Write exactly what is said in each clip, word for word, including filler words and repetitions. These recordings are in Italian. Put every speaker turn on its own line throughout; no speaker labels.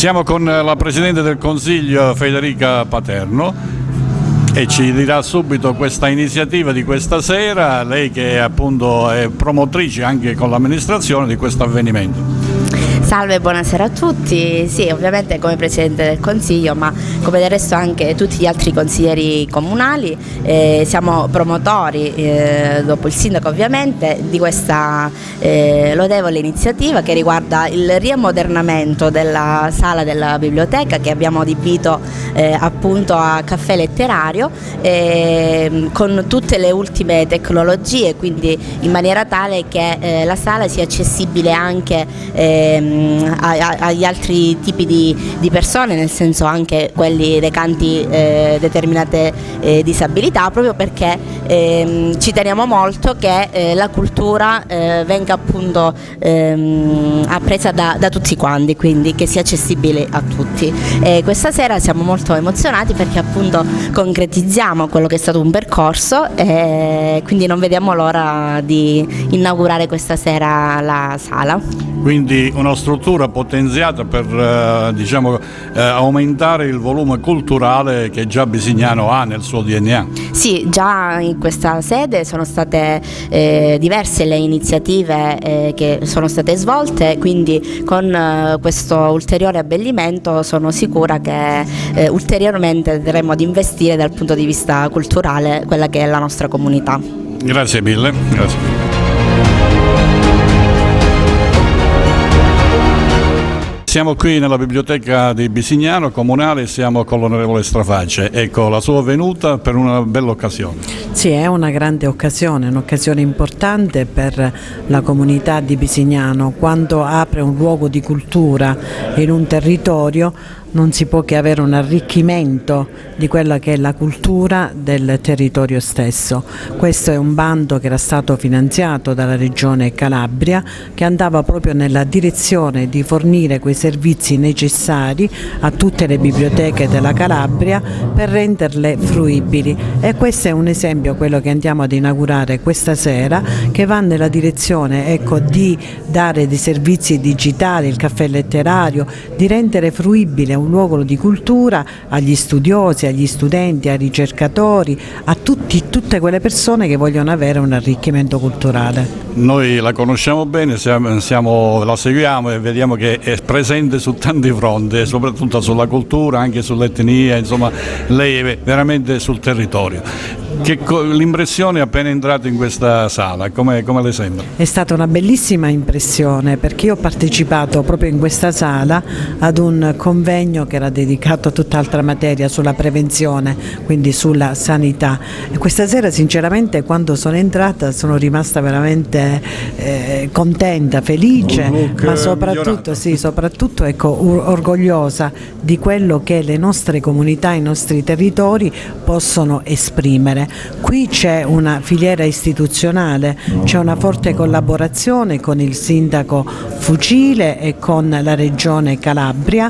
Siamo con la Presidente del Consiglio Federica Paterno e ci dirà subito questa iniziativa di questa sera, lei che appunto è promotrice anche con l'amministrazione di questo avvenimento.
Salve, buonasera a tutti. Sì, ovviamente come Presidente del Consiglio, ma come del resto anche tutti gli altri consiglieri comunali, eh, siamo promotori, eh, dopo il Sindaco ovviamente, di questa eh, lodevole iniziativa che riguarda il riammodernamento della sala della biblioteca che abbiamo adibito eh, appunto a caffè letterario, eh, con tutte le ultime tecnologie, quindi in maniera tale che eh, la sala sia accessibile anche eh, agli altri tipi di, di persone, nel senso anche quelli recanti eh, determinate eh, disabilità, proprio perché ehm, ci teniamo molto che eh, la cultura eh, venga appunto ehm, appresa da, da tutti quanti, quindi che sia accessibile a tutti. E questa sera siamo molto emozionati perché appunto concretizziamo quello che è stato un percorso e quindi non vediamo l'ora di inaugurare questa sera la sala.
Quindi una struttura potenziata per eh, diciamo, eh, aumentare il volume culturale che già Bisignano ha nel suo D N A.
Sì, già in questa sede sono state eh, diverse le iniziative eh, che sono state svolte, quindi con eh, questo ulteriore abbellimento sono sicura che eh, ulteriormente andremo ad investire dal punto di vista culturale quella che è la nostra comunità.
Grazie mille. Grazie. Siamo qui nella biblioteca di Bisignano Comunale, siamo con l'onorevole Straface. Ecco, la sua venuta per una bella occasione.
Sì, è una grande occasione, un'occasione importante per la comunità di Bisignano. Quando apre un luogo di cultura in un territorio non si può che avere un arricchimento di quella che è la cultura del territorio stesso. Questo è un bando che era stato finanziato dalla Regione Calabria, che andava proprio nella direzione di fornire quei servizi necessari a tutte le biblioteche della Calabria per renderle fruibili, e questo è un esempio, quello che andiamo ad inaugurare questa sera, che va nella direzione, ecco, di dare dei servizi digitali, il caffè letterario, di rendere fruibile un luogo di cultura agli studiosi, agli studenti, ai ricercatori, a tutti, tutte quelle persone che vogliono avere un arricchimento culturale.
Noi la conosciamo bene, siamo, siamo, la seguiamo e vediamo che è presente su tanti fronti, soprattutto sulla cultura, anche sull'etnia, insomma lei è veramente sul territorio. L'impressione appena entrato in questa sala, come, come le sembra?
È stata una bellissima impressione, perché io ho partecipato proprio in questa sala ad un convegno che era dedicato a tutt'altra materia, sulla prevenzione, quindi sulla sanità, e questa sera sinceramente quando sono entrata sono rimasta veramente eh, contenta, felice, ma soprattutto, sì, soprattutto ecco, orgogliosa di quello che le nostre comunità, i nostri territori possono esprimere. Qui c'è una filiera istituzionale, c'è una forte collaborazione con il sindaco Fucile e con la regione Calabria,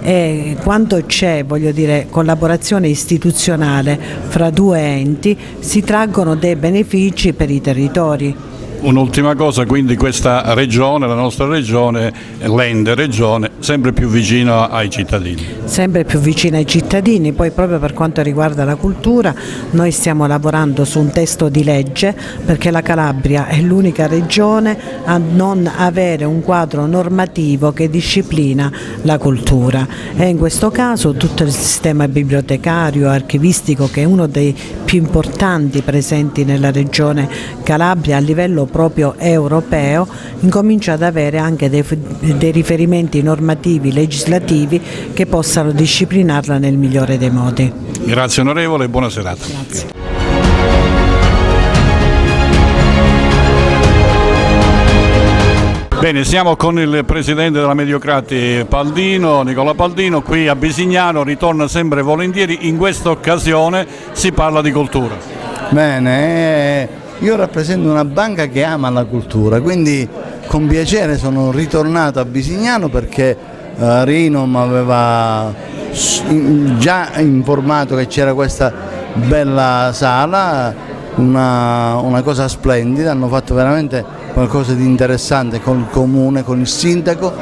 e quando c'è, voglio dire, collaborazione istituzionale fra due enti si traggono dei benefici per i territori.
Un'ultima cosa, quindi questa regione, la nostra regione, l'ente regione, sempre più vicino ai cittadini.
Sempre più vicino ai cittadini, poi proprio per quanto riguarda la cultura noi stiamo lavorando su un testo di legge, perché la Calabria è l'unica regione a non avere un quadro normativo che disciplina la cultura, e in questo caso tutto il sistema bibliotecario, archivistico, che è uno dei più importanti presenti nella regione Calabria a livello proprio europeo, incomincia ad avere anche dei, dei riferimenti normativi, legislativi che possano disciplinarla nel migliore dei modi.
Grazie onorevole e buona serata.
Grazie.
Bene, siamo con il presidente della Mediocrati Paldino, Nicola Paldino, qui a Bisignano, ritorna sempre volentieri, in questa occasione si parla di cultura.
Bene, io rappresento una banca che ama la cultura, quindi con piacere sono ritornato a Bisignano perché eh, Rino mi aveva già informato che c'era questa bella sala, una, una cosa splendida, hanno fatto veramente qualcosa di interessante con il comune, con il sindaco,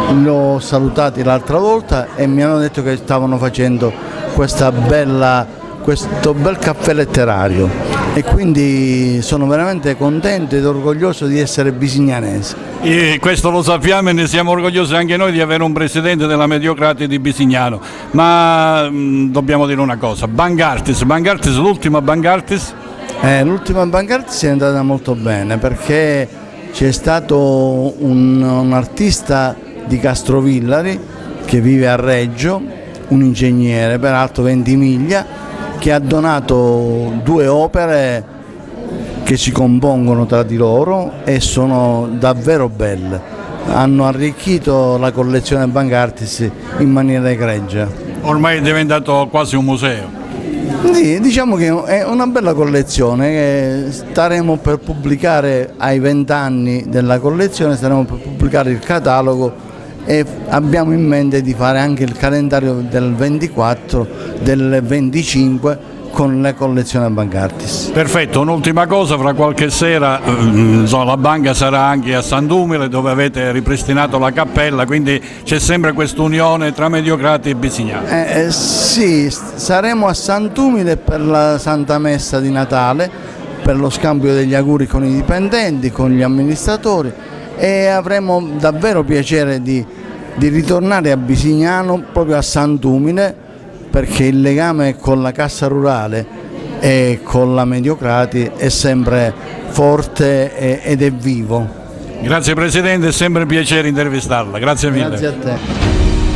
li ho salutati l'altra volta e mi hanno detto che stavano facendo questa bella, questo bel caffè letterario e quindi sono veramente contento ed orgoglioso di essere bisignanese.
E questo lo sappiamo e ne siamo orgogliosi anche noi di avere un presidente della Mediocrati di Bisignano, ma mh, dobbiamo dire una cosa, Bancartis, Bancartis l'ultima Bancartis?
Eh, l'ultima Bancartis è andata molto bene perché c'è stato un, un artista di Castrovillari che vive a Reggio, un ingegnere peraltro Ventimiglia, che ha donato due opere che si compongono tra di loro e sono davvero belle, hanno arricchito la collezione Bancartis in maniera egregia.
Ormai è diventato quasi un museo.
Sì, diciamo che è una bella collezione che staremo per pubblicare ai vent'anni della collezione, staremo per pubblicare il catalogo e abbiamo in mente di fare anche il calendario del ventiquattro, del venticinque con le collezioni Bancartis.
Perfetto, un'ultima cosa, fra qualche sera insomma, la banca sarà anche a Sant'Umile dove avete ripristinato la cappella, quindi c'è sempre questa unione tra Mediocrati e Bisignano.
Eh, eh, sì, saremo a Sant'Umile per la Santa Messa di Natale, per lo scambio degli auguri con i dipendenti, con gli amministratori e avremo davvero piacere di, di ritornare a Bisignano proprio a Sant'Umile, perché il legame con la Cassa Rurale e con la Mediocrati è sempre forte ed è vivo.
Grazie Presidente, è sempre un piacere intervistarla, grazie mille.
Grazie a te.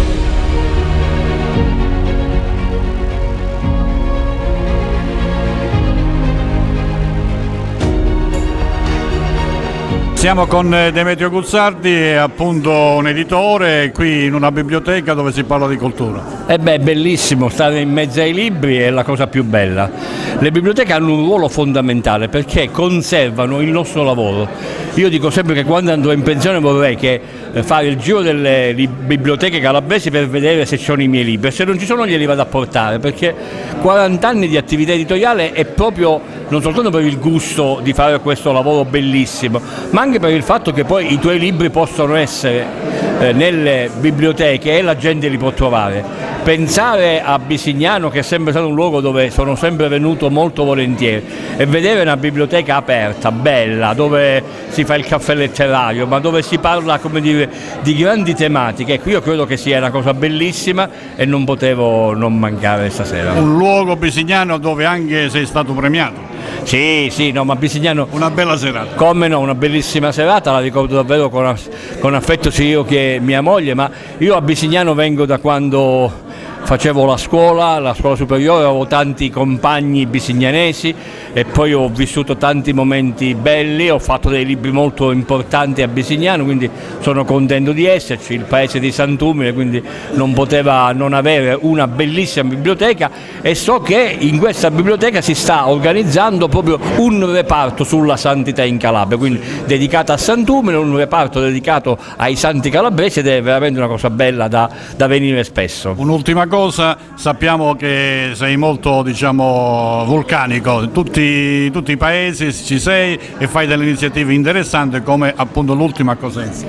Siamo con Demetrio Guzzardi, appunto un editore qui in una biblioteca dove si parla di cultura.
Eh beh, è bellissimo, stare in mezzo ai libri è la cosa più bella. Le biblioteche hanno un ruolo fondamentale perché conservano il nostro lavoro. Io dico sempre che quando andrò in pensione vorrei che fare il giro delle biblioteche calabresi per vedere se ci sono i miei libri, e se non ci sono glieli vado a portare, perché quaranta anni di attività editoriale è proprio non soltanto per il gusto di fare questo lavoro bellissimo, ma anche per il fatto che poi i tuoi libri possono essere eh, nelle biblioteche e la gente li può trovare. Pensare a Bisignano, che è sempre stato un luogo dove sono sempre venuto molto volentieri, e vedere una biblioteca aperta, bella, dove si fa il caffè letterario, ma dove si parla, come dire, di grandi tematiche, ecco, io credo che sia una cosa bellissima e non potevo non mancare stasera.
Un luogo bisignano dove anche sei stato premiato.
Sì, sì, no, ma Bisignano...
Una bella serata.
Come no, una bellissima serata, la ricordo davvero con, con affetto sia io che mia moglie, ma io a Bisignano vengo da quando facevo la scuola, la scuola superiore, avevo tanti compagni bisignanesi e poi ho vissuto tanti momenti belli, ho fatto dei libri molto importanti a Bisignano, quindi sono contento di esserci, il paese di Sant'Umile, quindi non poteva non avere una bellissima biblioteca, e so che in questa biblioteca si sta organizzando proprio un reparto sulla santità in Calabria, quindi dedicato a Sant'Umile, un reparto dedicato ai santi calabresi, ed è veramente una cosa bella da, da venire spesso.
Un'ultima cosa. Cosa, sappiamo che sei molto, diciamo, vulcanico, in tutti, tutti i paesi ci sei e fai delle iniziative interessanti come appunto l'ultima a Cosenza.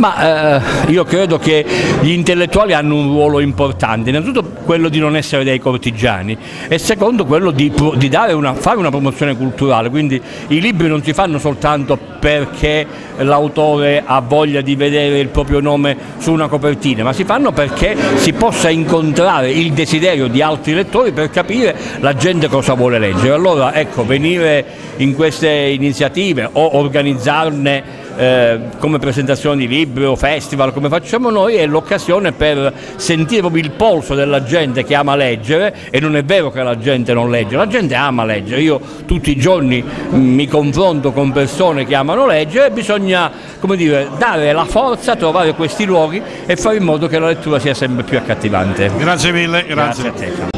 Ma eh, io credo che gli intellettuali hanno un ruolo importante, innanzitutto quello di non essere dei cortigiani e secondo quello di, di dare una, fare una promozione culturale, quindi i libri non si fanno soltanto perché l'autore ha voglia di vedere il proprio nome su una copertina, ma si fanno perché si possa incontrare il desiderio di altri lettori per capire la gente cosa vuole leggere. Allora ecco, venire in queste iniziative o organizzarne eh, come presentazioni di libri o festival come facciamo noi è l'occasione per sentire proprio il polso della gente che ama leggere, e non è vero che la gente non legge, la gente ama leggere. Io tutti i giorni mi confronto con persone che amano leggere, bisogna, come dire, dare la forza, trovare questi luoghi e fare in modo che la lettura sia sempre più accattivante.
Grazie mille, grazie.
Grazie a te.